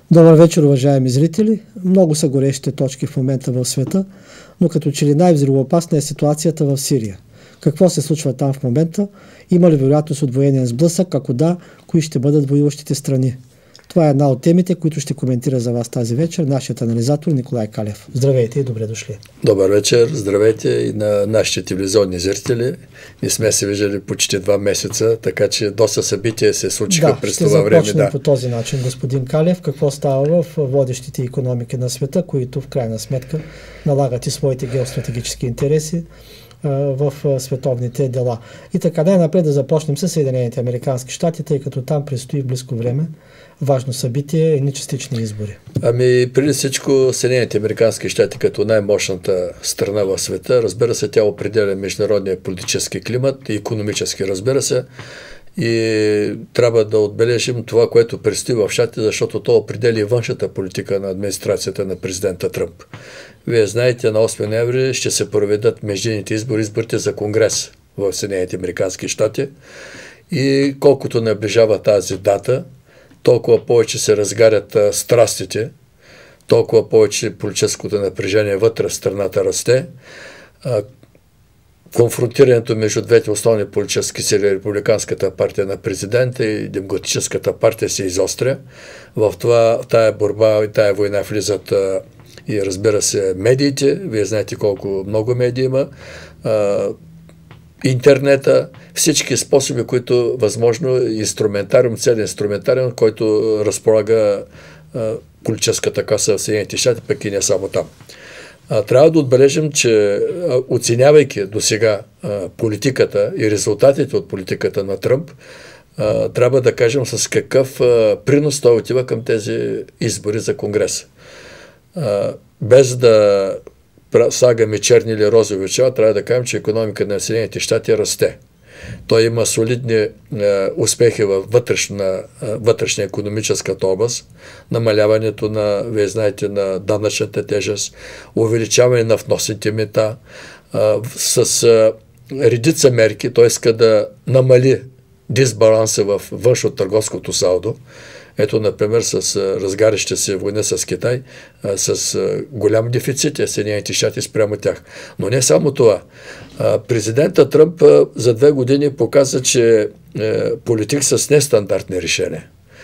Добър вечер, уважаеми зрители. Много са горещите точки в момента в света, но като че ли най-взривоопасна е ситуацията в Сирия. Какво се случва там в момента? Има ли вероятност от военен сблъсък? Ако да, кои ще бъдат воюващите страни? Това е една от темите, които ще коментира за вас тази вечер нашият анализатор Николай Калев. Здравейте и добре дошли. Добър вечер, здравейте и на нашите телевизионни зрители. Не сме се виждали почти 2 месеца, така че доста събития се случиха през това време. Да, ще започнем по този начин, господин Калев. Какво става в водещите икономики на света, които в крайна сметка налагат и своите геостратегически интереси в световните дела. И така, най-напред да започнем с Съединените американски щати, тъй като там предстои в близко време важно събитие, едни частични избори. Преди всичко Съединените американски щати като най-мощната страна в света, разбира се, тя определя международния политически климат и икономически, разбира се, и трябва да отбележим това, което предстои в щатите, защото то определя външната политика на администрацията на президента Тръмп. Вие знаете, на 8 ноември ще се проведат междинните избори, изборите за Конгрес в Съединените американски щати, и колкото наближава тази дата, толкова повече се разгарят страстите, толкова повече политическото напрежение вътре в страната расте. Конфронтирането между двете основни политически сили, Републиканската партия на президента и Демократическата партия, се изостря. В тая борба и тая война влизат и, разбира се, медиите. Вие знаете колко много медии има. Интернета, всички способи, които възможно, инструментариум, целият инструментариум, който разполага политическата каса в Съединените щати, пък и не само там. Трябва да отбележим, че оценявайки до сега политиката и резултатите от политиката на Тръмп, трябва да кажем с какъв принос той отива към тези избори за Конгрес. Без да слагаме черни или розови очила, трябва да кажем, че икономика на Съединените щати расте. Той има солидни успехи в вътрешна икономическата област, намаляването на, вие знаете, на данъчната тежест, увеличаване на вносните мита, с редица мерки, той иска да намали дисбаланса в външно-търговското салдо. Ето, например, с разгаряща се война с Китай, с голям дефицит е Съединените щати спрямо тях. Но не само това. Президента Тръмп за 2 години показа, че е политик с нестандартни решения.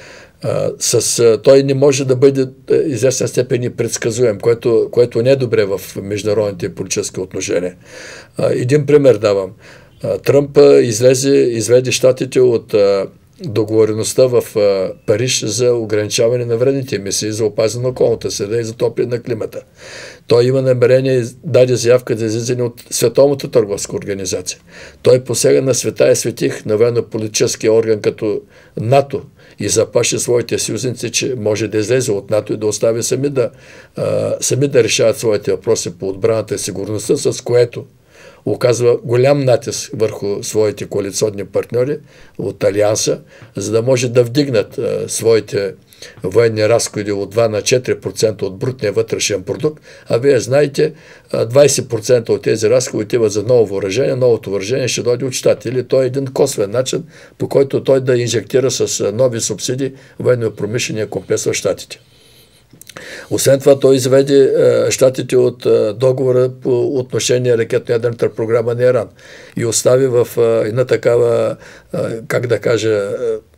Той не може да бъде известна степен и предсказуем, което не е добре в международните политически отношения. Един пример давам. Тръмп изведе щатите от договореността в Париж за ограничаване на вредните емисии, за опазване на околната среда и за затопляне на климата. Той има намерение, даде заявка за излизане от Световната търговска организация. Той посега на света и светих на военно-политическия орган като НАТО и заплаши своите съюзници, че може да излезе от НАТО и да остави сами да решават своите въпроси по отбраната и сигурността, с което оказва голям натиск върху своите коалиционни партньори от Алианса, за да може да вдигнат своите военни разходи от 2 на 4% от брутния вътрешен продукт, а вие знаете, 20% от тези разходи отиват за ново въоръжение. Новото въоръжение ще дойде от щати. Или той е един косвен начин, по който той да инжектира с нови субсидии военно-промишления комплекс в щатите. Освен това, той изведе щатите от договора по отношение ракетно-ядрената програма на Иран и остави в една такава, как да кажа,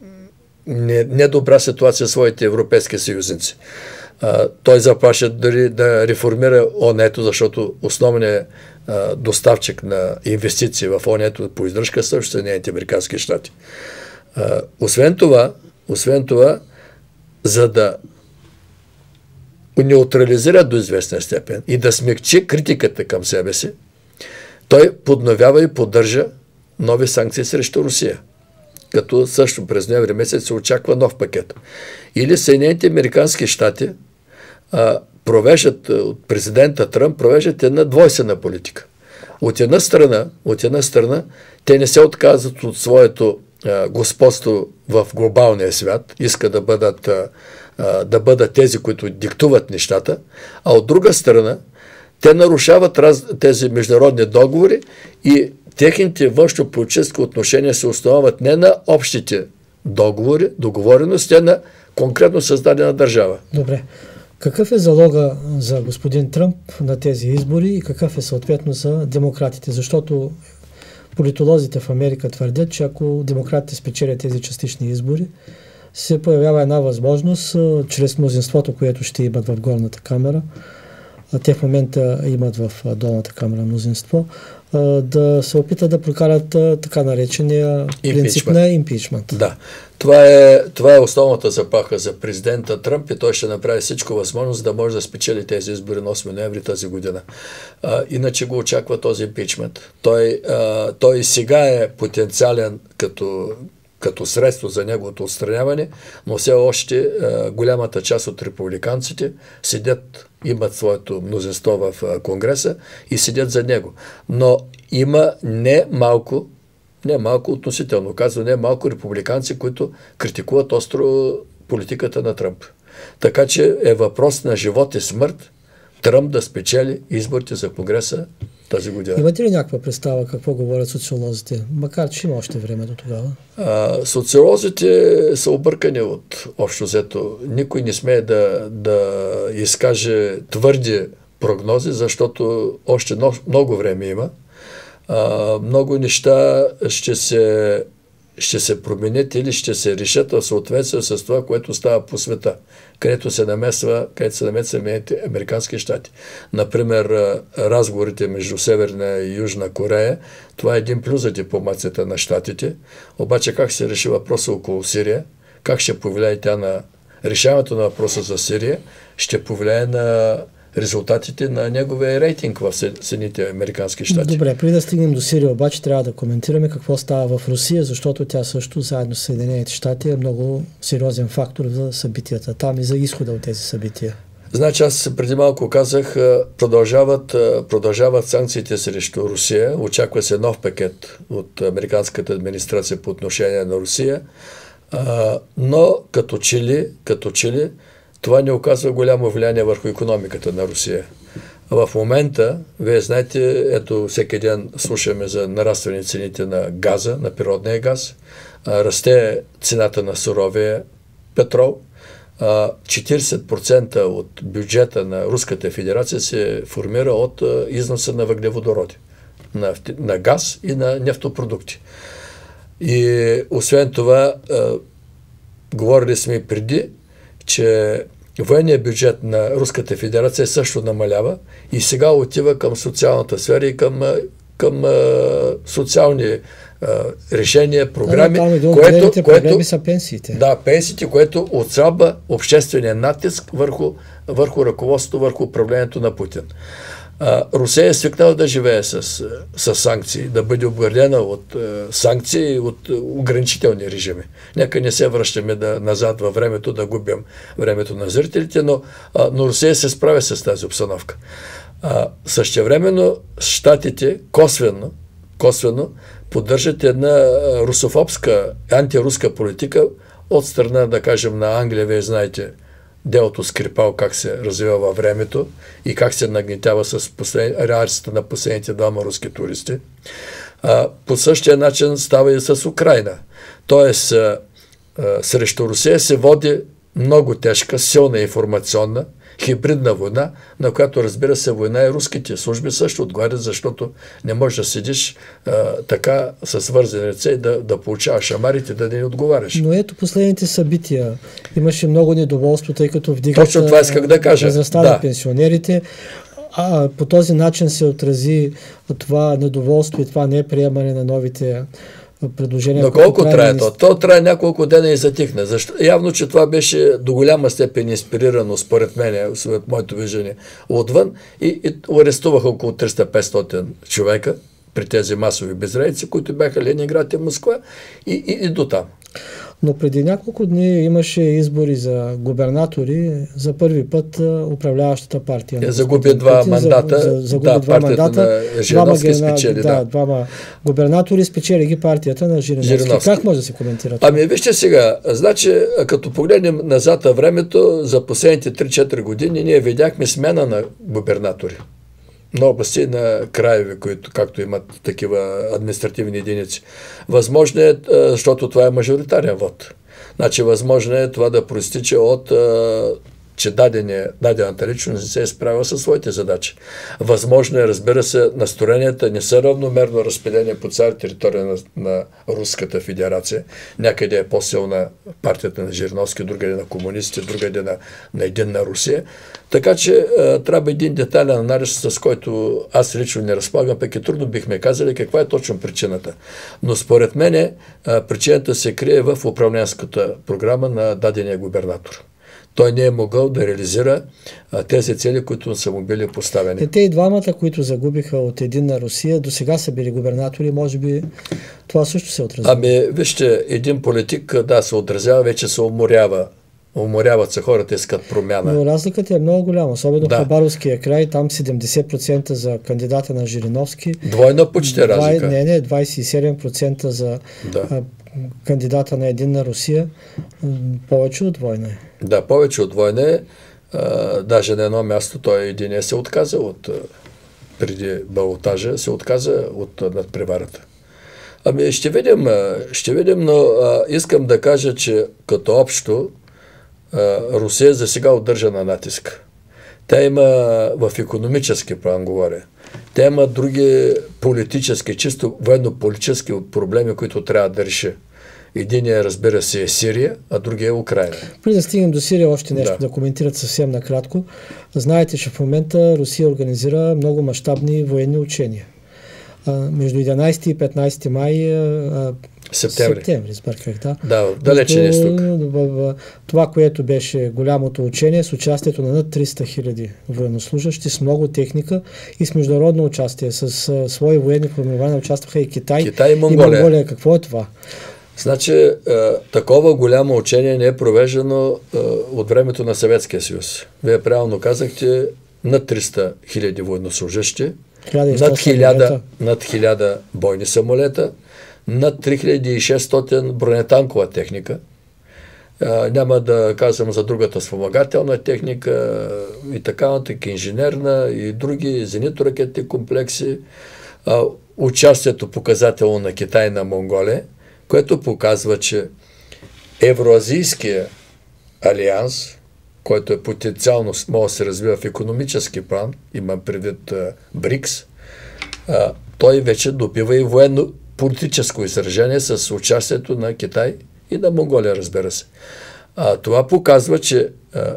недобра ситуация своите европейски съюзници. Той заплаши дори да реформира ОНЕ-то, защото основният доставчик на инвестиции в ОНЕ-то по издръжка са Съединените американски щати. Освен това, за да неутрализира до известна степен и да смекчи критиката към себе си, той подновява и поддържа нови санкции срещу Русия. Като също през ноември месец се очаква нов пакет. Или Съединените американски щати от президента Тръмп провеждат една двойствена политика. От една страна, те не се отказват от своето господство в глобалния свят, иска да бъдат тези, които диктуват нещата, а от друга страна, те нарушават тези международни договори и техните външно-политически отношения се основават не на общите договорености, а на конкретно създадена държава. Добре. Какъв е залога за господин Тръмп на тези избори и какъв е съответно за демократите? Защото политолозите в Америка твърдят, че ако демократите спечелят тези частични избори, се появява една възможност, чрез мнозинството, което ще имат в горната камера, те в момента имат в долната камера мнозинство, да се опитат да прокарат така наречения принцип на импичмент. Да. Това е основната заплаха за президента Тръмп и той ще направи всичко възможно, за да може да спечели тези избори на 8 ноември тази година. Иначе го очаква този импичмент. Той сега е потенциален като средство за неговото отстраняване, но все още голямата част от републиканците имат своето мнозинство в Конгреса и седят за него. Но има не малко относително, казвам, не малко републиканци, които критикуват остро политиката на Тръмп. Така че е въпрос на живот и смърт Тръмп да спечели изборите за Конгреса тази година. Имате ли някаква представа какво говорят социолозите? Макар че има още време до тогава. Социолозите са объркани от общо взето. Никой не смее да изкаже твърди прогнози, защото още много време има. Много неща ще се променят или ще се решат в съответствие с това, което става по света, където се намесват Американски щати. Например, разговорите между Северна и Южна Корея, това е един плюс за дипломацията на щатите, обаче как се реши въпроса около Сирия, как ще повлияе тя на решаването на въпроса за Сирия, ще повлияе на резултатите на неговия рейтинг в Съединените Американски щати. Добре, преди да стигнем до Сирия, обаче трябва да коментираме какво става в Русия, защото тя също, заедно с Съединените щати, е много сериозен фактор за събитията там и за изхода от тези събития. Значи аз преди малко казах, продължават санкциите срещу Русия, очаква се нов пакет от американската администрация по отношение на Русия, но като че ли това не оказва голямо влияние върху икономиката на Русия. В момента, вие знаете, ето всеки ден слушаме за нарастване цените на газа, на природния газ, расте цената на суровия петрол, 40% от бюджета на Руската федерация се формира от износа на въглеводороди, на газ и на нефтопродукти. И освен това, говорили сме преди, че военният бюджет на Руската федерация също намалява и сега отива към социалната сфера и към социални решения, програми, което са пенсиите. Да, пенсиите, което отслабва обществения натиск върху ръководството, върху управлението на Путин. Русия е свикнала да живее с санкции, да бъде обградена от санкции и от ограничителни режими. Нека не се връщаме назад във времето, да губим времето на зрителите, но Русия се справя с тази обстановка. Същевременно щатите косвено поддържат една русофобска, антируска политика от страна, да кажем, на Англия. Вие знаете делото Скрипал как се развива във времето и как се нагнетява с реакцията на последните двама руски туристи. По същия начин става и с Украйна. Тоест, срещу Русия се води много тежка, силна информационна, хибридна война, на която, разбира се, война и руските служби също отговарят, защото не можеш да седиш така с вързани ръце и да получаваш шамарите, да не отговаряш. Но ето последните събития. Имаше много недоволство, тъй като вдигат точно това исках да кажа. Възрастта на пенсионерите. По този начин се отрази това недоволство и това неприемане на новите предложения. Но колко трае то? То трае няколко дена и затихне. Явно, че това беше до голяма степен инспирирано, според мен, според моето виждане, отвън и арестуваха около 300-500 човека при тези масови безредици, които бяха Ленинград и Москва и до там. Но преди няколко дни имаше избори за губернатори. За първи път управляващата партия. Загуби два мандата. Загуби два мандата. На Жириновски спечели. Двама губернатори спечели ги партията на Жириновски. Как може да се коментира това? Вижте сега. Значи, като погледнем назад във времето, за последните 3-4 години ние видяхме смяна на губернатори. На области, на краеве, които както имат такива административни единици. Възможно е, защото това е мажоритарен вод. Значи възможно е това да проистича от че дадената личност не се е справила със своите задачи. Възможно е, разбира се, настроенията не са равномерно разпределени по цяла територия на Руската федерация. Някъде е по-силна партията на Жириновски, другаде на комунистите, другаде на Единна Русия. Така че трябва един детайлен анализ, с който аз лично не разполагам, пък и трудно бихме казали каква е точно причината. Но според мен причината се крие в управленската програма на дадения губернатор. Той не е могъл да реализира тези цели, които са му били поставени. Те и двамата, които загубиха от Единна Русия, до сега са били губернатори, може би това също се отразява. Ами, вижте, един политик, да, се отразява, вече се уморява. Уморяват се, хората искат промяна. Но разликата е много голяма, особено в Хабаровския край, там 70% за кандидата на Жириновски. Двойна почти разлика. 27% за кандидата на Единна Русия. Повече от двойна е. Да, повече от двойна е. Даже на едно място той един се отказа преди балотажа, се отказа от надпреварата. Ами ще видим, но искам да кажа, че като общо Русия за сега удържа на натиск. Тя има в икономически план, говоря. Тя има други политически, чисто военно-политически проблеми, които трябва да реши. Единият, разбира се, е Сирия, а другия е Украина. Преди да стигнем до Сирия, още нещо да коментират съвсем накратко. Знаете, че в момента Русия организира много мащабни военни учения. Между 11 и 15 май Септември, сбърках, да. Да, далечен изток. Това, което беше голямото учение с участието на над 300 хиляди военнослужащи, с много техника и с международно участие. С свои военни формирования участваха и Китай и Монголия. Какво е това? Значи, такова голямо учение не е провеждано от времето на Съветския съюз. Вие правилно казахте, над 300 хиляди военнослужащи, над 1000 бойни самолета, над 3600 бронетанкова техника. Няма да казвам за другата спомагателна техника и така нататък, инженерна и други зенитно-ракетни комплекси. Участието показателно на Китай и на Монголия, което показва, че Евроазийския алианс, който е потенциално може да се развива в икономически план, имам предвид БРИКС, той вече добива и военно-политическо изражение с участието на Китай и на Монголия, разбира се. Това показва, че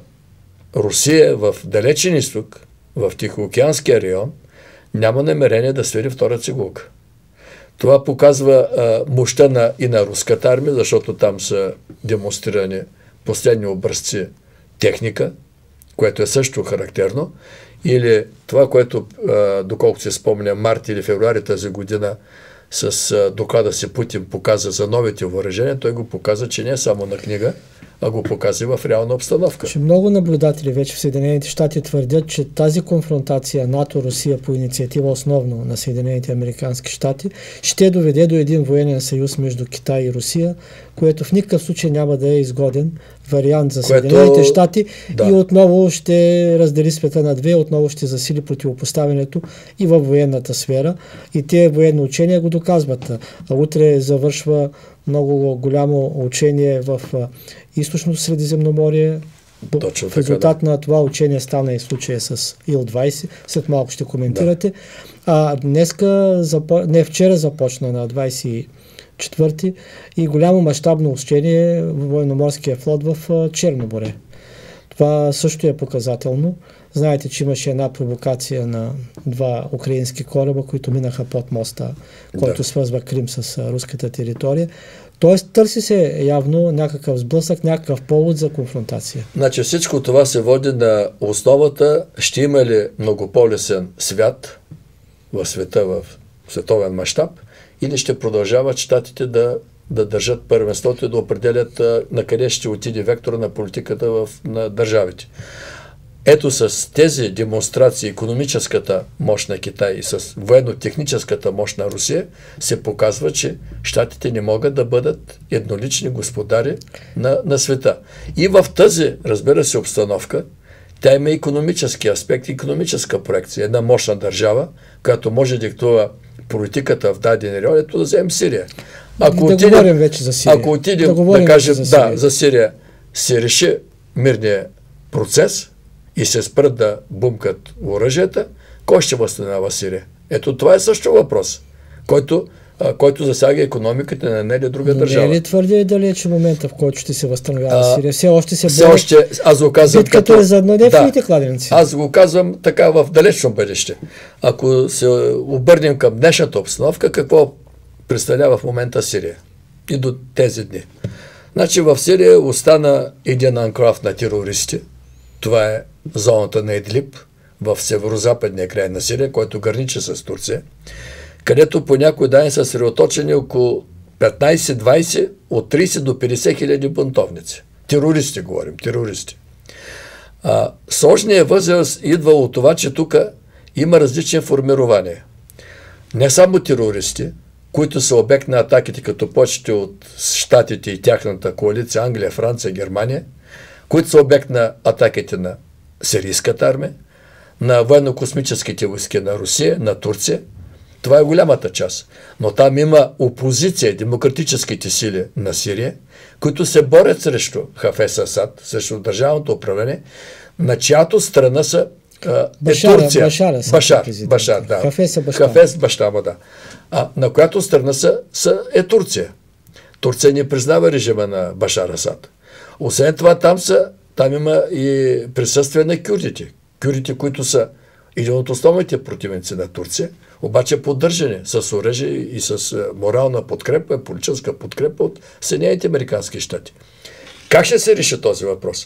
Русия в далечен изток, в Тихоокеанския район, няма намерение да свири втора цигулка. Това показва мощта и на руската армия, защото там са демонстрирани последни образци техника, което е също характерно, или това, което, доколкото се спомня, март или февруари тази година с доклада си Путин показа за новите въоръжения, той го показа, че не е само на книга, а го показва в реална обстановка. Че много наблюдатели вече в Съединените щати твърдят, че тази конфронтация НАТО-Русия по инициатива основно на Съединените американски щати ще доведе до един военен съюз между Китай и Русия, което в никакъв случай няма да е изгоден вариант за Съединените щати и отново ще раздели света на две, отново ще засили противопоставянето и във военната сфера. И тези военни учения го доказват. Утре завършва много голямо учение в Източното Средиземноморие. В резултат на това учение стана и случая с Ил-20. След малко ще коментирате. Вчера започна на 24-ти и голямо мащабно учение в военноморския флот в Черно море. Това също е показателно. Знаете, че имаше една провокация на два украински кораба, които минаха под моста, който свързва Крим с руската територия. Тоест, търси се явно някакъв сблъсък, някакъв повод за конфронтация. Значи всичко това се води на основата, ще има ли многополюсен свят в света, в световен мащаб, или ще продължават щатите да държат първенството и да определят на къде ще отиде вектора на политиката на държавите. Ето с тези демонстрации, икономическата мощ на Китай и с военно-техническата мощ на Русия, се показва, че щатите не могат да бъдат еднолични господари на света. И в тази, разбира се, обстановка, тя има икономически аспект, икономическа проекция. Една мощна държава, която може да диктува политиката в даден район, ето да вземем Сирия. говорим вече за Сирия. Ако отидем да кажем за Сирия, се реши мирния процес и се спрат да бумкат оръжията, кой ще възстановява Сирия? Ето това е също въпрос, който засяга икономиката на една или друга държава. Не е ли твърде далече момента, в който ще се възстановява Сирия? Все още се борят. Аз го казвам битката е за нефтените кладенци. Аз го казвам така в далечно бъдеще. Ако се обърнем към днешната обстановка, какво представлява в момента Сирия? И до тези дни. Значи в Сирия остана един анклав на терористи. Това е зоната на Идлиб в северо-западния край на Сирия, който граничи с Турция, където по някои данни са съсредоточени около 15-20, от 30 до 50 хиляди бунтовници. Терористи говорим, терористи. Сложният възел идва от това, че тук има различни формирования. Не само терористи, които са обект на атаките, като почти от Щатите и тяхната коалиция Англия, Франция, Германия, които са обект на атаките на сирийската армия, на военно-космическите войски на Русия, на Турция. Това е голямата част. Но там има опозиция, демократическите сили на Сирия, които се борят срещу Хафез Асад, срещу държавното управление, на чиято страна са Турция. Башар, да. Хафез баща му, да. На която страна е Турция. Турция не признава режима на Башар Асад. Освен това, там има и присъствие на кюрдите. Кюрдите, които са един от основните противници на Турция, обаче поддържани с оръжие и с морална подкрепа, политическа подкрепа от Съединените американски щати. Как ще се реши този въпрос?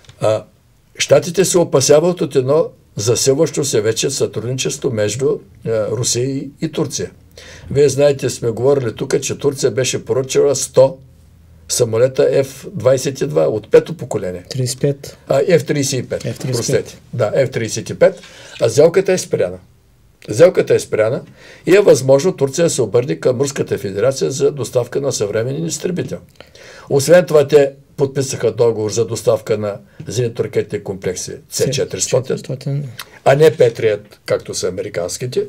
Щатите се опасяват от едно засилващо се вече сътрудничество между Русия и Турция. Вие знаете, сме говорили тук, че Турция беше поръчала 100 самолета F-22 от пето поколение. 35. F-35. Простете. Да, F-35. А сделката е спряна и е възможно Турция да се обърне към Руската федерация за доставка на съвременен изтребител. Освен това, те подписаха договор за доставка на зенитно-ракетни комплекси С-400, а не Петрият, както са американските.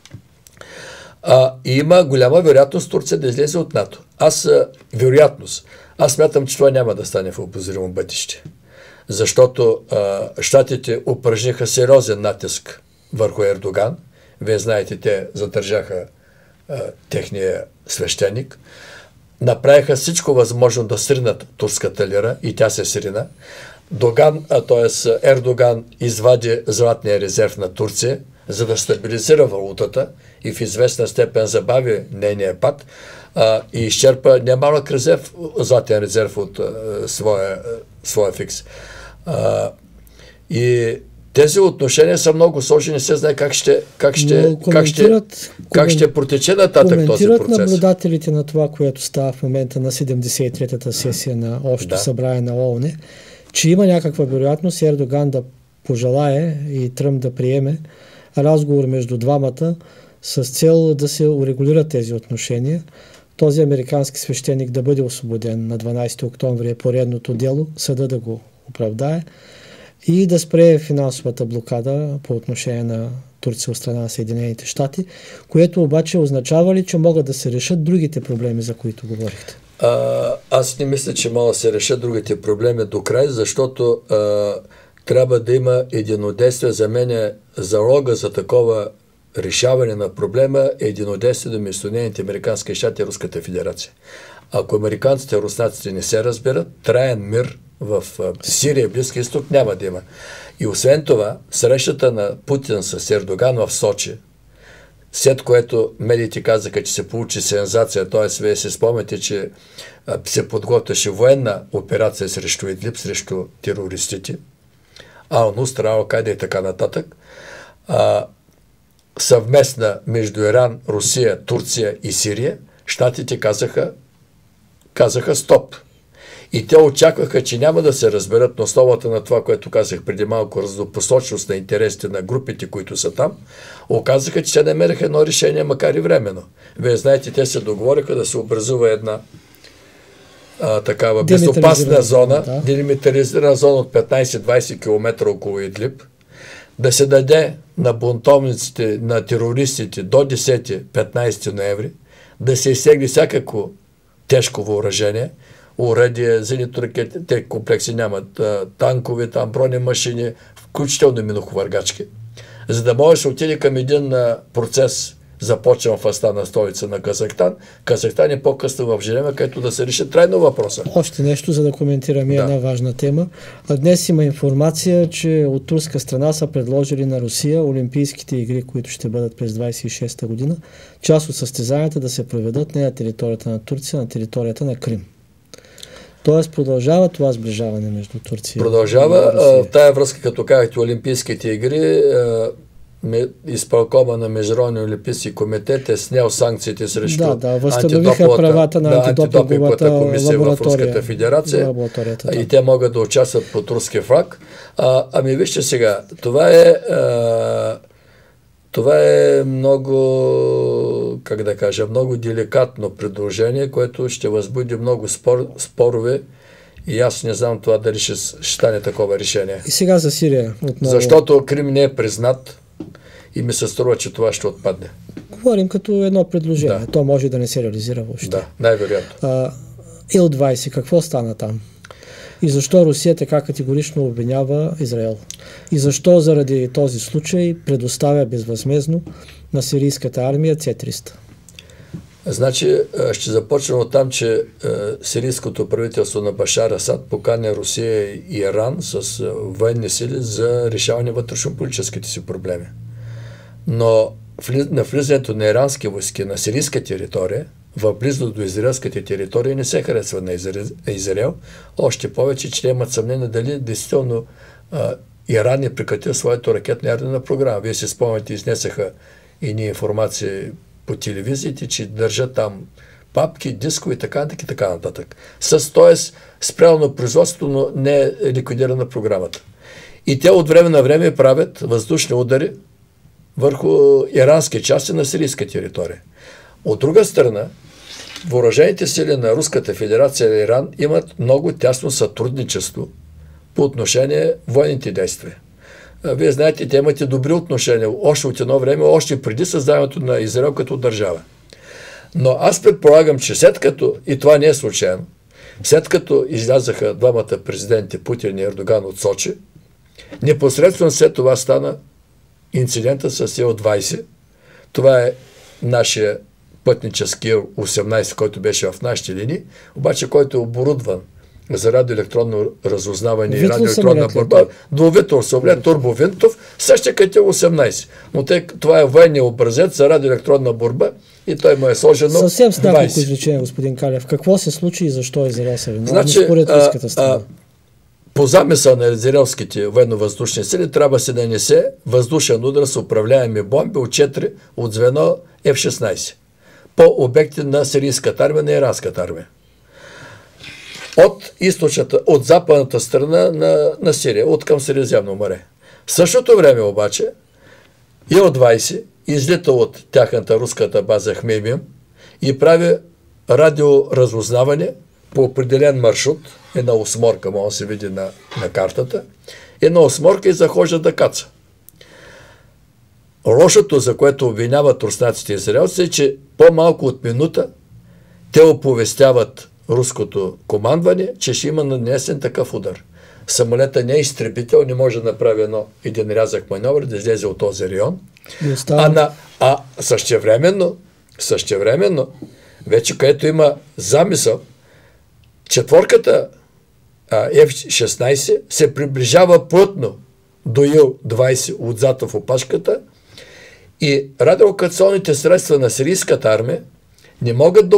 И има голяма вероятност Турция да излезе от НАТО. Аз смятам, че това няма да стане в обозримо бъдеще. Защото щатите упражниха сериозен натиск върху Ердоган. Вие знаете, те задържаха техния свещеник. Направиха всичко възможно да сринат турската лира и тя се срина. Ердоган извади златния резерв на Турция, за да стабилизира валутата и в известна степен забави нейния пад и изчерпа немалък златен резерв от своя фикс. И тези отношения са много сложни, не се знае как ще протече нататък този процес. Коментират наблюдателите на това, което става в момента на 73-та сесия на Общото събрание на ООН, че има някаква вероятност Ердоган да пожелае и Тръмп да приеме разговор между двамата с цел да се урегулират тези отношения. Този американски свещеник да бъде освободен на 12 октомври е поредното дело, съда да го оправдае и да спре финансовата блокада по отношение на Турция от страна на Съединените щати, което обаче означава ли, че могат да се решат другите проблеми, за които говорихте? Аз не мисля, че могат да се решат другите проблеми до край, защото трябва да има единодействие. За мен залога за такова решаване на проблема е единодействие между Съединените американски щати и Руската федерация. Ако американците и руснаците не се разберат, траен мир в Сирия и Близки изток няма да има. И освен това, срещата на Путин с Ердоган в Сочи, след което медиите казаха, че се получи сензация, т.е. вие се спомняте, че се подготвяше военна операция срещу Идлиб, срещу терористите, Ал-Нустра, Ал-Кайда и така нататък, съвместна между Иран, Русия, Турция и Сирия, щатите казаха стоп. И те очакваха, че няма да се разберат на основата на това, което казах преди малко, разнопосочност на интересите на групите, които са там. Оказаха, че те намериха едно решение, макар и временно. Вие знаете, те се договориха да се образува една такава безопасна зона, делимитаризирана зона от 15-20 км около Идлиб, да се даде на бунтовниците, на терористите до 10-15 ноември, да се изтегли всякакво тежко въоръжение, оръдие, зенитно-ракети, те комплекси нямат, танкове, там бронемашини, включително минохвъргачки. За да можеш да отиде към един процес, започвам в Астана, столица на Казахстан. Казахстан е по-късно в Женева, където да се реши трайно въпроса. Още нещо, за да коментираме една важна тема. Днес има информация, че от турска страна са предложили на Русия Олимпийските игри, които ще бъдат през 26-та година, част от състезанията да се проведат не на територията на Турция, на територията на Крим. Тоест продължава това сближаване между Турция и продължава. В тая връзка, като казахте Олимпийските игри, изпълкома на Международния олимпийски комитет е снял санкциите срещу възстановиха правата на антидопинговата комисия в Руската федерация и те могат да участват под руски флаг. Ами вижте сега, това е много, как да кажа, много деликатно предложение, което ще възбуди много спорове и аз не знам това дали ще стане такова решение. И сега за Сирия отново. Защото Крим не е признат и ми се струва, че това ще отпадне. Говорим като едно предложение. То може да не се реализира въобще. Да, най-вероятно. Ил-20, какво стана там? И защо Русия така категорично обвинява Израел? И защо заради този случай предоставя безвъзмездно на сирийската армия С-300? Значи, ще започнем от там, че сирийското правителство на Башар Асад поканя Русия и Иран с военни сили за решаване вътрешно-политическите си проблеми. Но на влизането на ирански войски на сирийска територия, в близост до израелските територии, не се харесва на Израел. Още повече, че имат съмнение дали действително Иран е прекратил своето ракетна ядрена програма. Вие се спомняте, изнесаха и ние информации по телевизиите, че държат там папки, дискове и така нататък. Тоест, спрямо производството, но не е ликвидирана програмата. И те от време на време правят въздушни удари върху ирански части на сирийска територия. От друга страна, въоръжените сили на Руската федерация и Иран имат много тясно сътрудничество по отношение военните действия. Вие знаете, те имате добри отношения още от едно време, още преди създаването на Израел като държава. Но аз предполагам, че след като, и това не е случайно, след като излязаха двамата президенти Путин и Ердоган от Сочи, непосредствено след това стана инцидента с Ил-20. Това е нашия пътнически Ил-18, който беше в нашите линии, обаче който е оборудван за радиоелектронно разузнаване и радиоелектронна борба. Двувитов самолет, турбовинтов, същия като Ил-18. Но това е военния образец за радиоелектронна борба и той му е сложено съвсем с няколко изречения, господин Калев. Какво се случи и защо Израел се виновни според руската страна? По замисъл на израелските военно-въздушни сили трябва се нанесе въздушен удар с управляеми бомби от 4 от звено F-16 по обекти на сирийската армия, на иранската армия. От западната страна на Сирия, от към Средиземно море. В същото време обаче Ил-20 излита от тяхната руската база Хмеймим и прави радиоразузнаване по определен маршрут, една осморка, може да се види на картата, една осморка и захожда да каца. Лошото, за което обвиняват руснаците и израелци, е, че по-малко от минута те оповестяват руското командване, че ще има нанесен такъв удар. Самолета не е изтребител, не може да направи един рязък маневр, да излезе от този район. Същевременно, вече където има замисъл, четворката F-16 се приближава плътно до Ил-20 отзад в опашката и радиолокационните средства на сирийската армия не могат да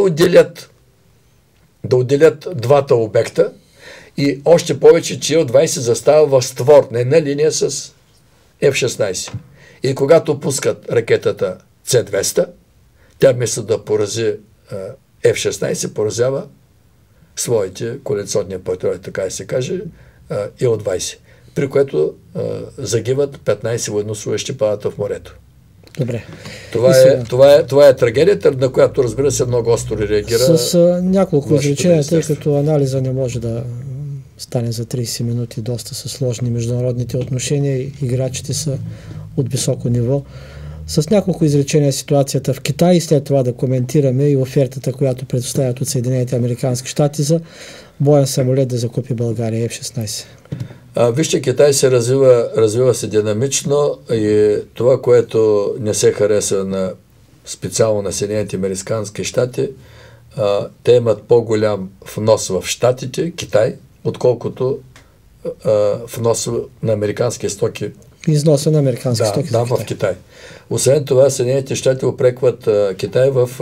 отделят двата обекта и още повече, че Ил-20 застава в створ, на една линия с F-16. И когато пускат ракетата С-200, тя вместо да порази F-16, поразява своите коалиционни партньори, така и се каже, Ил-20, при което загиват 15 военнослужещи, падат в морето. Добре. Това е трагедията, на която, разбира се, много остро реагира. С няколко изречения, тъй като анализа не може да стане за 30 минути, доста са сложни международните отношения, играчите са от високо ниво. С няколко изречения ситуацията в Китай и след това да коментираме и офертата, която предоставят от Съединените американски щати за боен самолет да закупи България F-16. Вижте, Китай се развива се динамично и това, което не се хареса специално на Съединените американски щати, те имат по-голям внос в щатите, Китай, отколкото внос на американски стоки. Износа на американски стоки в Китай. Освен това, Съединените щати упрекват Китай в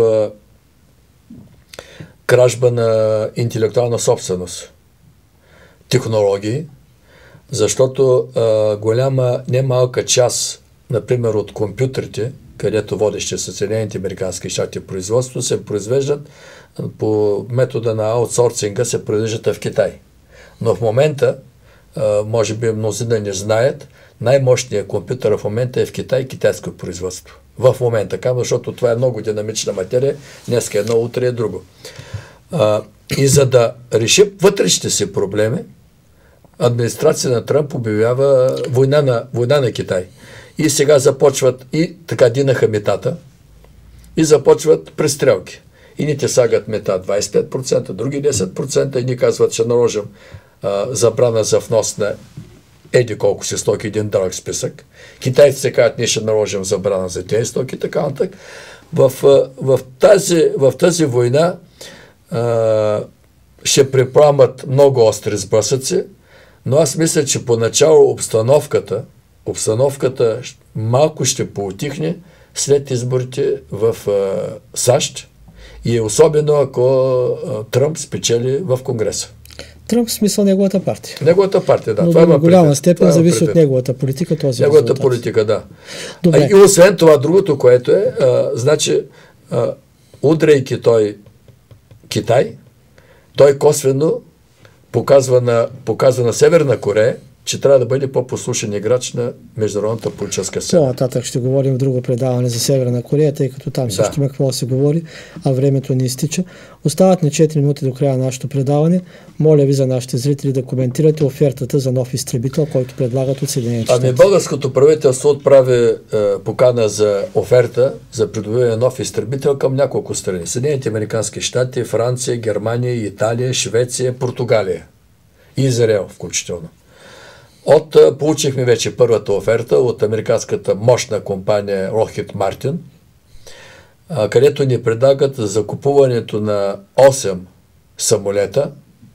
кражба на интелектуална собственост, технологии, защото голяма, немалка част, например, от компютрите, където водещи са Съединените американски щати производство, се произвеждат по метода на аутсорсинга, се произвеждат в Китай. Но в момента, може би мнозина не знаят, най-мощният компютър в момента е в Китай, китайско производство. В момента, защото това е много динамична материя, днеска едно, утре е друго. И за да реши вътрешните си проблеми, администрация на Тръмп обявява война на Китай. И сега започват, и така динаха метата, и започват престрелки. И ни те сагат мета 25%, други 10%, и ни казват, че наложим забрана за внос на еди колко си стоки, един дълъг списък. Китайците казват, ние ще наложим забрана за тези стоки, така нататък. В тази война ще припламат много остри сблъсъци, но аз мисля, че поначало обстановката малко ще поутихне след изборите в САЩ и особено ако Тръмп спечели в Конгреса. Тръмп в смисъл неговата партия. Неговата партия, да. Но това до голяма степен зависи от неговата политика този неговата политика, да. Добре. И освен това, другото, което е, значи, удряйки той Китай, той косвено показва на Северна Корея, че трябва да бъде по-послушен играч на международната политическа сцена. По-нататък ще говорим в друго предаване за Северна Корея, тъй като там също има какво да се говори, а времето ни изтича. Остават ни 4 минути до края на нашето предаване. Моля ви за нашите зрители да коментирате офертата за нов изтребител, който предлагат от Съединените щати. Българското правителство отправи покана за оферта за придобиване на нов изтребител към няколко страни. Съединените американски щати, Франция, Германия, Италия, Швеция, Португалия и Израел включително. Получихме вече първата оферта от американската мощна компания Lockheed Martin, където ни предлагат закупуването на 8 самолета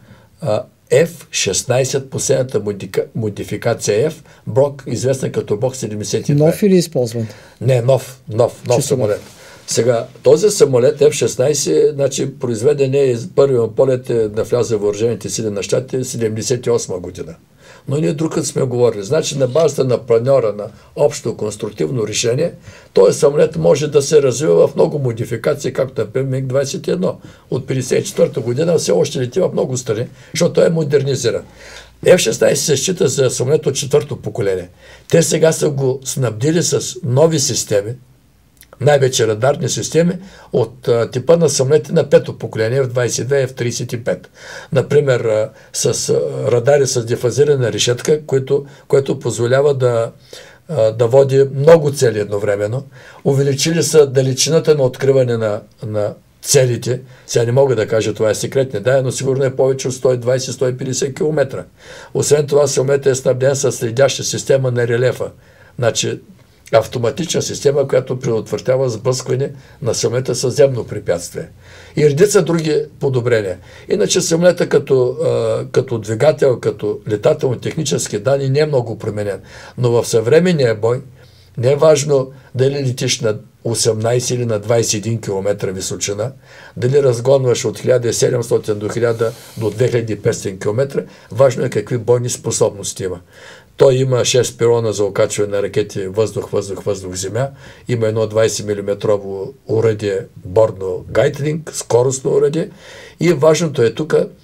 F-16, последната модификация F, Брок, известна като Брок 72. Нов или използван? Не, нов самолет. Сега, този самолет F-16, значи, произведен е първият полет на вляза в въоръжените сили на щатите 1978 година. Но ние друг сме говорили. Значи на базата на планьора на общо конструктивно решение, този самолет може да се развива в много модификации, както например МиГ-21. От 1954 година все още лети в много страни, защото той е модернизиран. F-16 се счита за самолет от 4-то поколение. Те сега са го снабдили с нови системи, най-вече радарни системи от типа на самолети на 5-то поколение, F-22, F-35. Например, с радари с дефазирана решетка, което позволява да води много цели едновременно. Увеличили са далечината на откриване на целите. Сега не мога да кажа, това е секретни данни, но сигурно е повече от 120-150 км. Освен това, самолетът е снабден с следяща система на релефа. Значи, автоматична система, която предотвратява сблъскване на самолета с земно препятствие. И редица други подобрения. Иначе самолета като двигател, като летателно-технически данни не е много променен. Но в съвременния бой не е важно дали летиш на 18 или на 21 км височина, дали разгонваш от 1700 до 1000 до 2500 км, важно е какви бойни способности има. Той има 6 пилона за окачване на ракети въздух-земя, има едно 20 мм уръдие бордно Гайтлинг, скоростно уръдие и важното е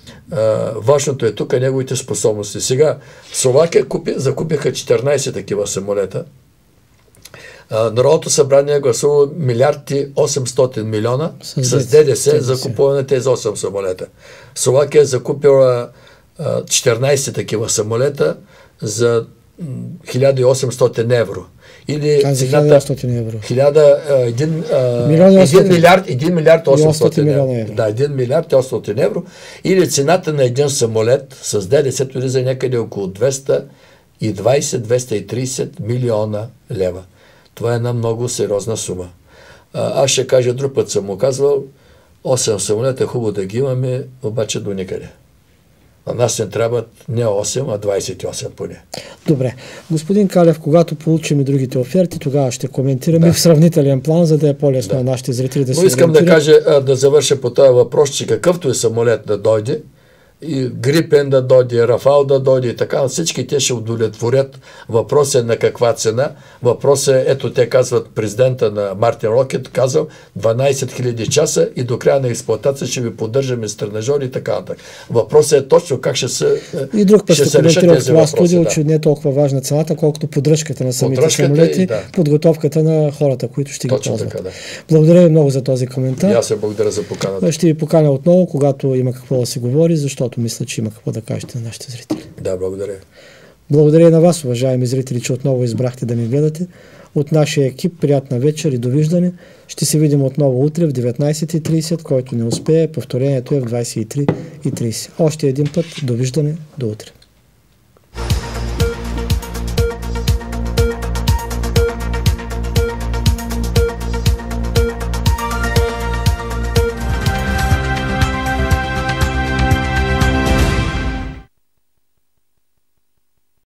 тук неговите способности. Сега Словакия закупиха 14 такива самолета. Народното събрание гласува 1 800 милиона с ДДС за купуване на тези 8 самолета. Словакия закупила 14 такива самолета за 1800 евро. Или цената 1800 евро. 1 милиард 800 евро. Да, 1 милиард 800 евро. Или цената на един самолет с ДДС за някъде около 220-230 милиона лева. Това е една много сериозна сума. Аз ще кажа, друг път съм му казвал, 8 самолета хубаво да ги имаме, обаче до никъде. На нас не трябват не 8, а 28 поне. Добре. Господин Калев, когато получим и другите оферти, тогава ще коментираме в сравнителен план, за да е по-лесно на нашите зрители да се ориентират. Но искам да кажа, да завърша по този въпрос, че какъвто е самолет да дойде, и Грипен да дойде, Рафал да дойде и така, всички те ще удовлетворят. Въпросът е на каква цена. Въпросът е, ето те казват, президента на Мартин Рокет казал 12 000 часа и до края на експлоатация ще ви поддържаме с тренажери и така нататък. Въпросът е точно как ще се и друг път ще коментирам в това студио, че не е толкова важна цената, колкото поддръжката на самите самолети, подготовката на хората, които ще ги ползват. Така, да. Благодаря ви много за този коментар. И аз се благодаря за поканата. Ще ви поканя отново, когато има какво да се говори, защото мисля, че има какво да кажете на нашите зрители. Да, благодаря. Благодаря и на вас, уважаеми зрители, че отново избрахте да ни гледате. От нашия екип, приятна вечер и довиждане. Ще се видим отново утре в 19:30, който не успее. Повторението е в 23:30. Още един път, довиждане, до утре.